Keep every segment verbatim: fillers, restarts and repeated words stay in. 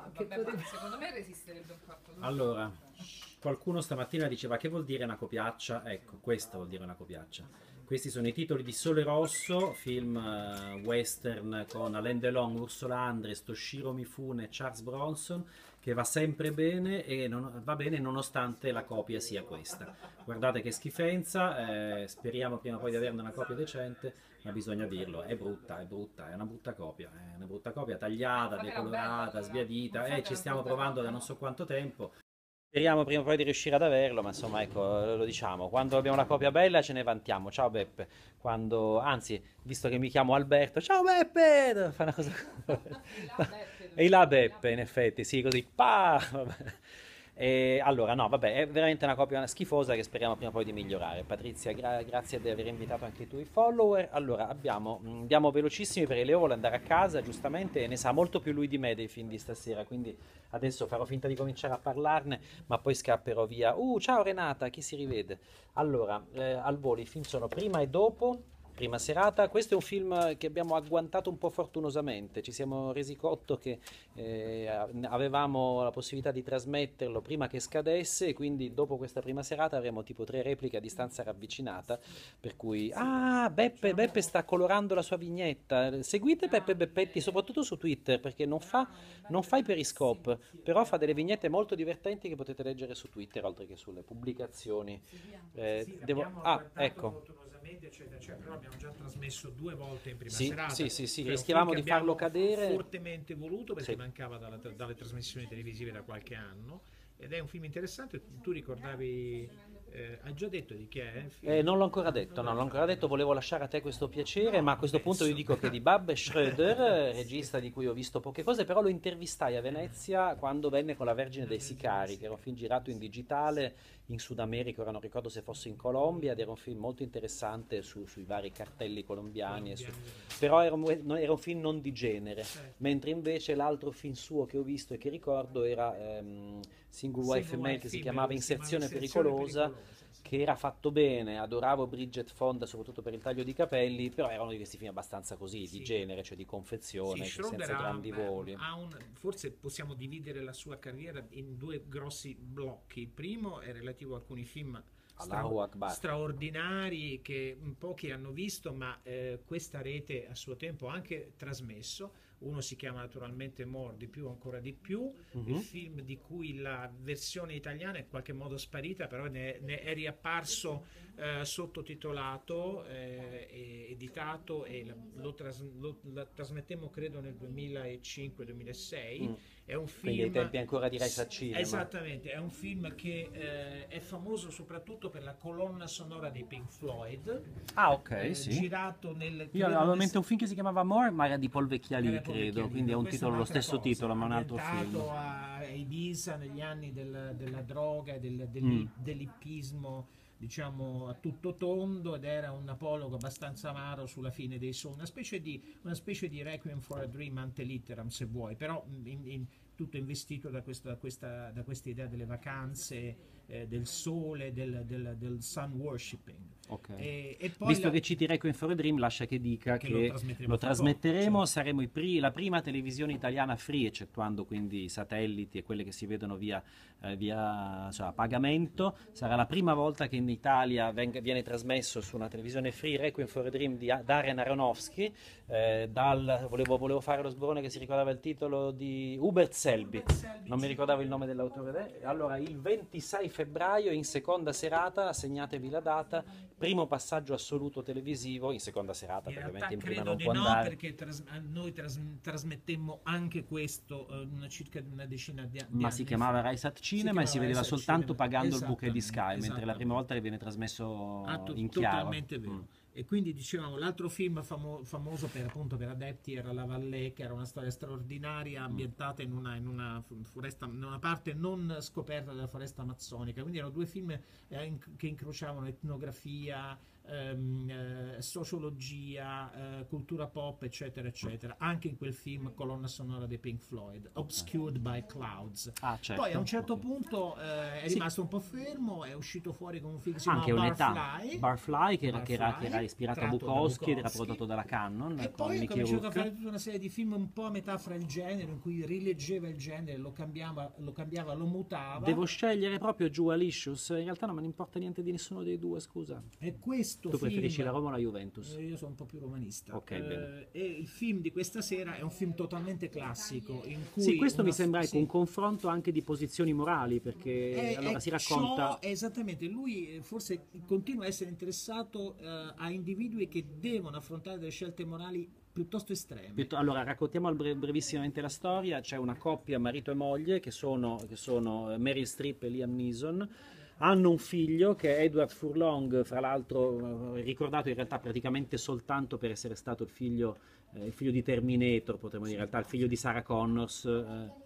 Ma che Vabbè, ma potete- secondo me resisterebbe un quarto d'ora. Allora, qualcuno stamattina diceva che vuol dire una copiaccia? Ecco, questo vuol dire una copiaccia. Questi sono i titoli di Sole Rosso, film eh, western con Alain Delon, Ursula Andress, Toshiro Mifune e Charles Bronson, che va sempre bene e non- va bene nonostante la copia sia questa. Guardate che schifenza, eh, speriamo prima o poi di averne una copia decente, ma bisogna dirlo, è brutta, è brutta, è una brutta copia, è una brutta copia Ma tagliata, fatela bella decolorata, allora. sbiadita, Ma eh, ci fatela stiamo brutta provando da copia. non so quanto tempo. Speriamo prima o poi di riuscire ad averlo, ma insomma, ecco, lo diciamo, quando abbiamo una copia bella ce ne vantiamo. Ciao Beppe, quando, anzi, visto che mi chiamo Alberto, ciao Beppe! Devo fare una cosa. E là Beppe E là dovete dire, Beppe, in effetti, sì, così, pa! Vabbè. E allora, no, vabbè, è veramente una copia schifosa che speriamo prima o poi di migliorare. Patrizia, gra- grazie di aver invitato anche i tuoi follower. Allora, abbiamo, mh, andiamo velocissimi perché Leo vuole andare a casa, giustamente, e ne sa molto più lui di me dei film di stasera, quindi adesso farò finta di cominciare a parlarne, ma poi scapperò via. Uh, ciao Renata, chi si rivede? Allora, eh, al volo i film sono prima e dopo. Prima serata, questo è un film che abbiamo agguantato un po' fortunosamente, ci siamo resi conto che eh, avevamo la possibilità di trasmetterlo prima che scadesse e quindi dopo questa prima serata avremo tipo tre repliche a distanza ravvicinata, per cui... Ah, Beppe, Beppe sta colorando la sua vignetta, seguite Beppe Beppetti soprattutto su Twitter perché non fa, non fa i periscope, però fa delle vignette molto divertenti che potete leggere su Twitter oltre che sulle pubblicazioni. Eh, Sì, devo... abbiamo Ah, agguantato ecco. fortunosamente, eccetera, eccetera, però abbiamo già trasmesso due volte in prima Sì, serata. sì, sì, sì, Cioè, un rischiavamo film di che farlo abbiamo cadere. fortemente voluto perché Sì. mancava dalla- dalle trasmissioni televisive da qualche anno ed è un film interessante. Tu ricordavi, eh, hai già detto di chi è il film? Eh, non l'ho ancora detto, no, non l'ho ancora detto, volevo lasciare a te questo piacere, ma a questo punto vi dico che di Babbe Schröder, eh, regista di cui ho visto poche cose, però lo intervistai a Venezia quando venne con La Vergine dei Sicari, che era un film girato in digitale in Sud America, ora non ricordo se fosse in Colombia, ed era un film molto interessante su- sui vari cartelli colombiani, e su- però era un, no, era un film non di genere, mentre invece l'altro film suo che ho visto e che ricordo era ehm, Single Wife Man, che si chiamava Inserzione Pericolosa, che era fatto bene, adoravo Bridget Fonda soprattutto per il taglio di capelli, però erano di questi film abbastanza così, Sì. di genere, cioè di confezione, Sì, cioè Schroeder senza ha, grandi voli. ha un, forse possiamo dividere la sua carriera in due grossi blocchi. Il primo è relativo a alcuni film stra- Allahu Akbar. straordinari che pochi hanno visto, ma eh, questa rete a suo tempo ha anche trasmesso. Uno si chiama naturalmente More, di più ancora di più, Mhm. il film di cui la versione italiana è in qualche modo sparita, però ne, ne è riapparso eh, sottotitolato, eh, e editato e la- lo, tras- lo- la trasmettemmo credo nel duemilacinque-duemilasei. Mm. È un Quindi ai film tempi ancora di Rai Cinema. esattamente, è un film che eh, è famoso soprattutto per la colonna sonora dei Pink Floyd, Ah, ok, eh, sì. girato nel Io credo avevo in nel- mente un film che si chiamava More, ma era di Paul Vecchiali, era proprio credo, Chialino. quindi è un Questa titolo, lo un'altra stesso cosa, titolo, ma un altro ambientato film. a a Ibiza negli anni del- della droga, del, del- Mm. dell'ippismo, diciamo a tutto tondo, ed era un apologo abbastanza amaro sulla fine dei sogni, una specie di, una specie di Requiem for a Dream ante litteram se vuoi, però in- in- tutto investito da questa, da questa, da questa idea delle vacanze, eh, del sole, del, del, del sun worshipping. Ok. E, e poi Visto la- che citi Requiem for a Dream, lascia che dica Che che lo lo trasmetteremo trasmetteremo, fra poco, certo. saremo i pri- la prima televisione italiana free, eccettuando quindi i satelliti e quelle che si vedono via, eh, via cioè, a pagamento. Sarà la prima volta che in Italia venga- viene trasmesso su una televisione free Requiem for a Dream di A- Darren Aronofsky, eh, dal, volevo, volevo fare lo sborone che si ricordava il titolo di Hubert Selby, non mi ricordavo il nome dell'autore. Allora, il ventisei febbraio in seconda serata, segnatevi la data, primo passaggio assoluto televisivo in seconda serata, In perché realtà ovviamente in prima credo non di può no, andare. perché tras- a- noi tras- trasmettemmo anche questo eh, una circa una decina di, di Ma anni si chiamava fa. Raisat Si Cinema e si chiamava vedeva Rai Sat soltanto Cinema. pagando il bouquet di Sky, Esattamente, mentre la prima esattamente. volta che viene trasmesso Ah, to- in chiaro. totalmente vero. Mm. E quindi dicevamo, l'altro film famo- famoso per, appunto, per adepti era La Vallée, che era una storia straordinaria ambientata in una, in una foresta, in una parte non scoperta della foresta amazzonica. Quindi erano due film eh, in- che incrociavano etnografia, ehm, eh, sociologia, eh, cultura pop, eccetera, eccetera. Anche in quel film colonna sonora dei Pink Floyd, Obscured by Clouds. Ah, certo. Poi a un certo Ok. punto eh, è Sì. rimasto un po' fermo, è uscito fuori con un film che si Anche chiama un'età, Barfly. Barfly, che era, che era, Barfly, che era ispirato a tratto da Bukowski ed era Bukowski. prodotto dalla Cannon E con poi ha Mickey cominciato a fare Rourke. tutta una serie di film un po' a metà fra il genere, in cui rileggeva il genere, lo cambiava, lo, cambiava, lo mutava. Devo scegliere proprio Giù Alicious? In realtà non me ne importa niente di nessuno dei due, scusa. E questo Tu film, preferisci la Roma o la Juventus? eh, io sono un po' più romanista. Ok, Eh, bene. e il film di questa sera è un film totalmente classico. In cui Sì, questo una- mi sembra ecco, sì. un confronto anche di posizioni morali, perché È- allora è si racconta... ciò- esattamente, lui eh, forse continua a essere interessato eh, a individui che devono affrontare delle scelte morali piuttosto estreme. Piutto- Allora, raccontiamo bre- brevissimamente la storia. C'è una coppia, marito e moglie, che sono, che sono eh, Meryl Streep e Liam Neeson. Hanno un figlio che è Edward Furlong, fra l'altro eh, ricordato in realtà praticamente soltanto per essere stato il figlio, eh, il figlio di Terminator, potremmo dire, in realtà il figlio di Sarah Connors. eh.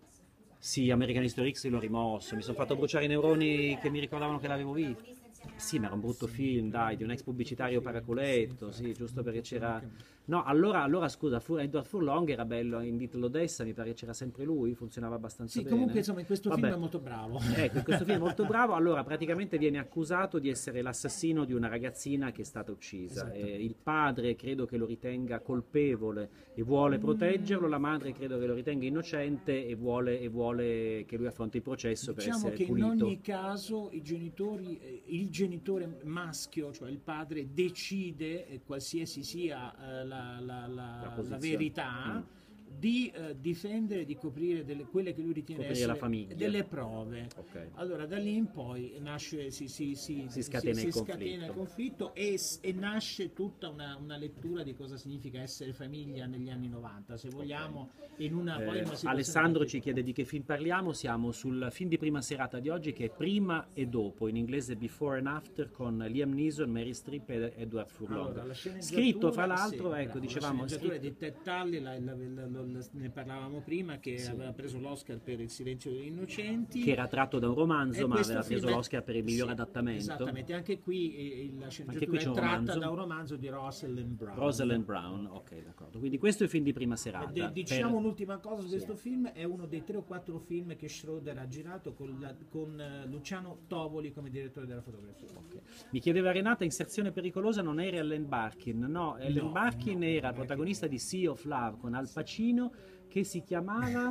Sì, American History X l'ho rimosso, mi sono fatto bruciare i neuroni che mi ricordavano che l'avevo visto. Sì, ma era un brutto film, dai, di un ex pubblicitario paraculetto, sì, giusto perché c'era... No, allora, allora scusa, Fu- Edward Furlong era bello in Little Odessa, mi pare che c'era sempre lui, funzionava abbastanza Sì, bene. comunque insomma in questo Vabbè. film è molto bravo. Ecco, in questo film è molto bravo. Allora, praticamente viene accusato di essere l'assassino di una ragazzina che è stata uccisa. Esatto. Eh, il padre credo che lo ritenga colpevole e vuole proteggerlo, la madre credo che lo ritenga innocente e vuole, e vuole che lui affronti il processo per Diciamo essere che in punito. ogni caso i genitori, eh, il genitore maschio, cioè il padre, decide, eh, qualsiasi sia eh, la, la- la- La la posizione. verità, Mm. di eh, difendere, di coprire delle, quelle che lui ritiene Coprire essere la famiglia. delle prove. Ok. Allora da lì in poi nasce, si, si, si, Si scatena il si scatena il conflitto. conflitto e, s- e nasce tutta una, una lettura di cosa significa essere famiglia negli anni novanta, se vogliamo, in una, poi in Eh, una situazione Alessandro ci particolare. chiede di che film parliamo, siamo sul film di prima serata di oggi che è Prima e Dopo, in inglese Before and After, con Liam Neeson, Mary Streep ed Edward Furlong. Allora, la sceneggiatura- Scritto fra l'altro, sì, ecco, bravo, dicevamo, la sceneggiatura scritto- di Ted Tully, la- la- la- la- la- ne parlavamo prima, che Sì. aveva preso l'Oscar per Il silenzio degli innocenti. che era tratto da un romanzo, E ma questo aveva preso film è- l'Oscar per il miglior sì, adattamento. Esattamente, anche qui eh, la Anche sceneggiatura qui c'è è un tratta romanzo. da un romanzo di Rosalind Brown. Rosalind Brown, ok, d'accordo. Quindi questo è il film di prima serata. Ed è- diciamo Per- un'ultima cosa su Sì. questo film, è uno dei tre o quattro film che Schroeder ha girato con, la- con eh, Luciano Tovoli come direttore della fotografia. Mi chiedeva Renata, inserzione pericolosa non era Ellen Barkin, no, Ellen No, Barkin no, era no, protagonista di Sea of Love con Al Pacino che si chiamava...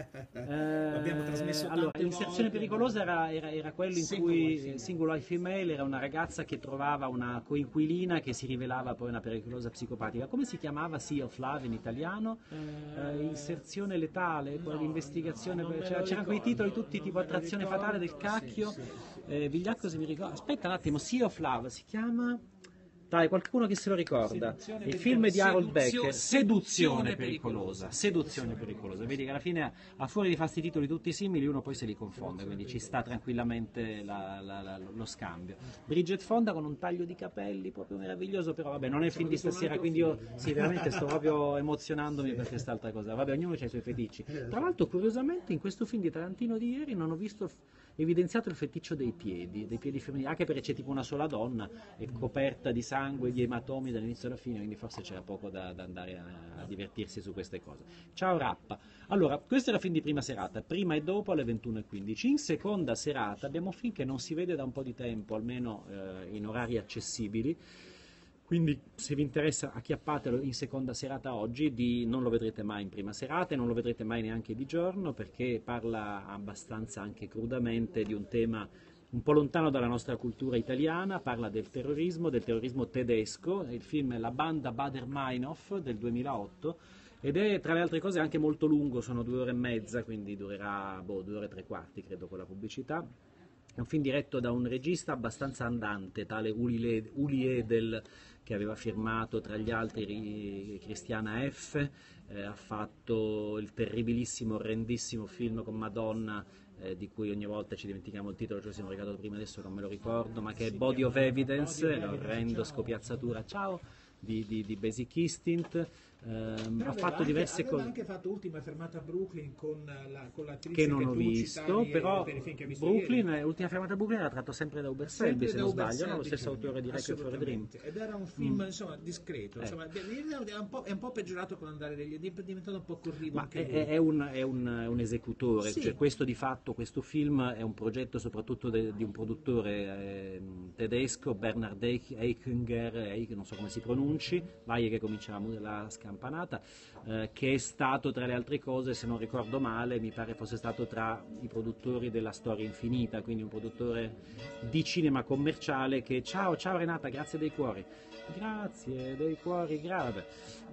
L'abbiamo trasmesso allora, tante l'inserzione volte. pericolosa era, era- era quello in Single cui Life Female. Single Life Female era una ragazza che trovava una coinquilina che si rivelava poi una pericolosa psicopatica. Come si chiamava Sea of Love in italiano? Eh, inserzione letale, poi no, l'investigazione, no, non me c'era- lo c'erano quei ricordo, titoli tutti non tipo me lo attrazione ricordo, fatale del sì, cacchio. sì, sì. Eh, Vigliacco se mi ricordo. Aspetta un attimo, Sea of Love si chiama. Dai, qualcuno che se lo ricorda. Seduzione Il pericolosa. film di Harold Seduzio- Becker, seduzione Seduzione pericolosa. pericolosa. Seduzione pericolosa. Vedi che alla fine, a fuori di farsi i titoli tutti simili, uno poi se li confonde, quindi ci sta tranquillamente la- la- la- lo scambio. Bridget Fonda con un taglio di capelli proprio meraviglioso, però vabbè, non è il film di stasera, quindi io sì, veramente sto proprio emozionandomi per quest'altra cosa. Vabbè, ognuno ha i suoi feticci. Tra l'altro, curiosamente, in questo film di Tarantino di ieri non ho visto evidenziato il feticcio dei piedi, dei piedi femminili, anche perché c'è tipo una sola donna, è coperta di sangue, di ematomi dall'inizio alla fine, quindi forse c'era poco da, da andare a, a divertirsi su queste cose. Ciao Rappa. Allora, questo era il film di prima serata, prima e dopo alle ventuno e quindici. In seconda serata abbiamo un film che non si vede da un po' di tempo, almeno eh, in orari accessibili. Quindi se vi interessa acchiappatelo in seconda serata oggi, di, non lo vedrete mai in prima serata e non lo vedrete mai neanche di giorno perché parla abbastanza anche crudamente di un tema un po' lontano dalla nostra cultura italiana, parla del terrorismo, del terrorismo tedesco, il film è La banda Baader-Meinhof del duemilaotto ed è tra le altre cose anche molto lungo, sono due ore e mezza, quindi durerà boh, due ore e tre quarti credo con la pubblicità. È un film diretto da un regista abbastanza andante, tale Uli, Le- Uli Edel, che aveva firmato tra gli altri ri- Cristiana F, eh, ha fatto il terribilissimo, orrendissimo film con Madonna, eh, di cui ogni volta ci dimentichiamo il titolo, ce lo siamo ricordato prima, adesso non me lo ricordo, ma che è Body of Evidence, Body of Evidence, l'orrendo ciao. scopiazzatura, ciao, di, di, di Basic Instinct. ehm, Però ha aveva fatto anche, diverse aveva cose anche fatto Ultima fermata a Brooklyn con, la, con l'attrice che non che ho tu visto, citavi però per i film che hai visto Brooklyn, ieri. eh, Ultima fermata a Brooklyn era tratto sempre da Uber Sempre Selby, se da non Uber sbaglio, no? Lo Selby stesso Junior, autore di Requiem for a Dream. assolutamente. Ed era un film Mm. insomma discreto, Eh. insomma, è un po', è un po' peggiorato con l'andare degli anni, è diventato un po' corrido Ma anche è, lui. è- è un, è un- è un esecutore, Sì. cioè questo di fatto, questo film è un progetto soprattutto de- di un produttore ehm, tedesco, Bernhard Eich- Eichinger, Eich- non so come si pronunci, vai che cominciamo della scampanata, eh, che è stato tra le altre cose, se non ricordo male, mi pare fosse stato tra i produttori della Storia Infinita, quindi un produttore di cinema commerciale che ciao, ciao Renata, grazie dei cuori, grazie dei cuori, grave.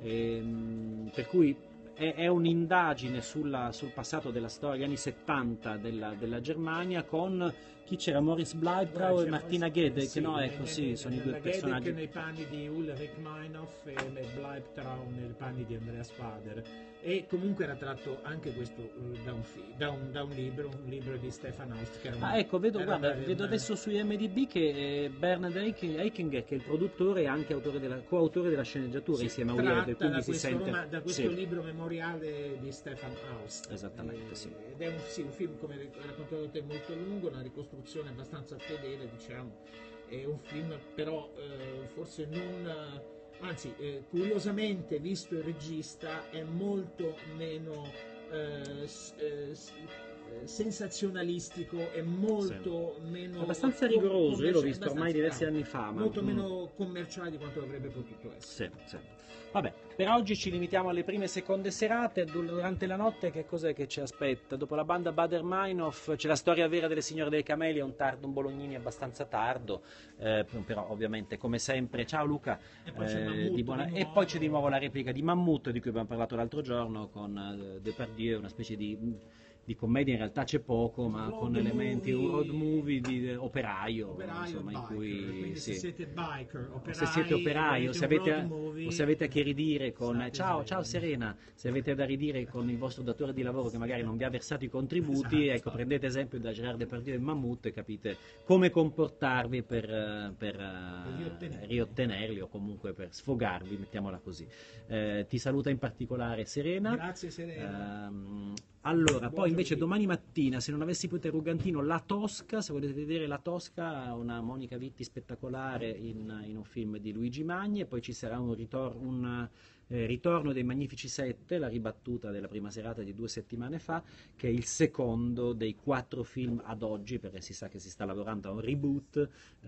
Ehm, per cui è, è un'indagine sulla- sul passato della storia, anni settanta della, della Germania, con chi c'era? Maurice Bleibtreu e Martina Gedeck, sì, no? ne- Ecco, ne- sì, ne- sono i ne- due la Gedeck personaggi. nei panni di Ulrich Meinhof e Bleibtreu nei panni di Andreas Fader. E comunque era tratto anche questo eh, da un, fi- da un, da un libro, un libro di Stefan Aust. Che era un- Ah, ecco, vedo, era guarda, una- vedo una- adesso su I M D B che eh, Bernhard Eich- Eichinger, che è il produttore e anche autore della, coautore della sceneggiatura sì, insieme a Ulrich, tratta quindi da si questo, sente... roma- da questo sì. libro memoriale di Stefan Aust. Esattamente, Eh, sì. Ed è un, sì, un film, come hai raccontato te, molto lungo, una ricostruzione abbastanza fedele, diciamo. È un film però eh, forse non... eh, anzi, eh, curiosamente, visto il regista, è molto meno eh, s- eh, s- eh, sensazionalistico, è molto meno... Abbastanza com- rigoroso, io l'ho commerci- visto ormai abbastanza, diversi bravo, anni fa. Ma, molto mm, meno commerciale di quanto avrebbe potuto essere. Sì, sì. Vabbè, per oggi ci limitiamo alle prime e seconde serate. Durante la notte che cos'è che ci aspetta? Dopo la banda Bader-Meinhof c'è la storia vera delle signore dei Cameli, è un tardo, un Bolognini abbastanza tardo, eh, però ovviamente come sempre, ciao Luca, E poi c'è eh, Mammut di buona- di e poi c'è di nuovo. nuovo la replica di Mammut di cui abbiamo parlato l'altro giorno con eh, Depardieu, una specie di... di commedia in realtà c'è poco, ma Road con elementi, un road movie. movie di eh, operaio, Operaio, insomma, in biker, cui quindi sì. se siete biker, O operai, se siete operai o se, volete un avete, road movie, o se avete a che ridire con state ciao, svegli. ciao Serena, se avete da ridire con il vostro datore di lavoro che magari non vi ha versato i contributi, Esatto. ecco, prendete esempio da Gerard Depardieu e Mammut e capite come comportarvi per, eh, per, eh, riottenerli. riottenerli o comunque per sfogarvi, mettiamola così. Eh, ti saluta in particolare Serena. Grazie Serena. Ehm, allora, Buon poi invece giovedì. domani mattina, se non avessi potuto Rugantino, La Tosca, se volete vedere La Tosca, una Monica Vitti spettacolare in, in un film di Luigi Magni, e poi ci sarà un, ritor- un eh, ritorno dei Magnifici Sette, la ribattuta della prima serata di due settimane fa, che è il secondo dei quattro film ad oggi, perché si sa che si sta lavorando a un reboot,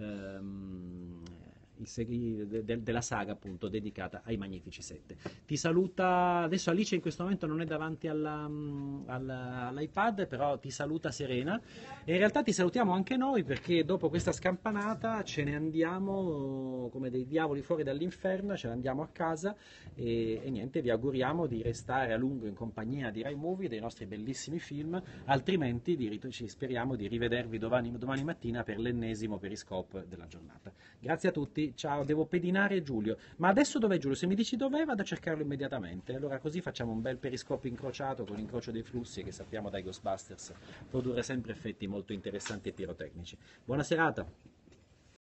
ehm, il segui- de- de- della saga appunto dedicata ai Magnifici Sette. Ti saluta, adesso Alice in questo momento non è davanti alla, mm, alla- all'iPad, però ti saluta Serena e in realtà ti salutiamo anche noi perché dopo questa scampanata ce ne andiamo come dei diavoli fuori dall'inferno, ce ne andiamo a casa e, e niente, vi auguriamo di restare a lungo in compagnia di Rai Movie, dei nostri bellissimi film, altrimenti di, rit- ci speriamo di rivedervi domani, domani mattina per l'ennesimo periscope della giornata. Grazie a tutti, ciao, devo pedinare Giulio, ma adesso dov'è Giulio? Se mi dici dov'è vado a cercarlo immediatamente, allora così facciamo un bel periscope incrociato con l'incrocio dei flussi che sappiamo dai Ghostbusters produrre sempre effetti molto interessanti e pirotecnici. Buona serata!